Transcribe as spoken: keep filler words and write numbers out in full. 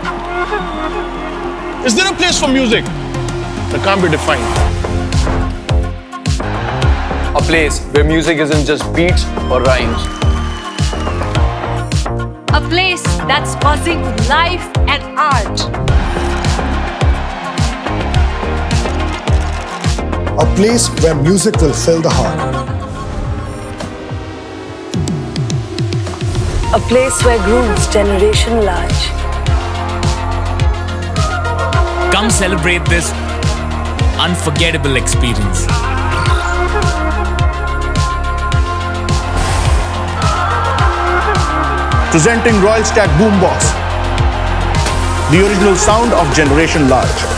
Is there a place for music that can't be defined? A place where music isn't just beats or rhymes. A place that's buzzing with life and art. A place where music will fill the heart. A place where grooves generation large. Come celebrate this unforgettable experience. Presenting Royal Stag Boombox, the original sound of Generation Large.